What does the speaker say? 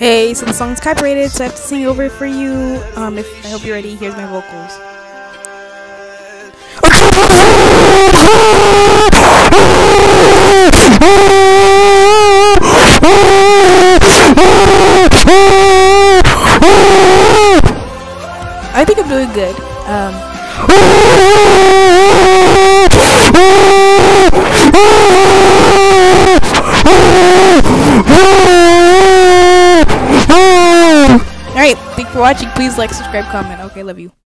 Hey, so the song's copyrighted, so I have to sing over for you. I hope you're ready. Here's my vocals. I think I'm doing good. Alright, thanks for watching. Please like, subscribe, comment. Okay, love you.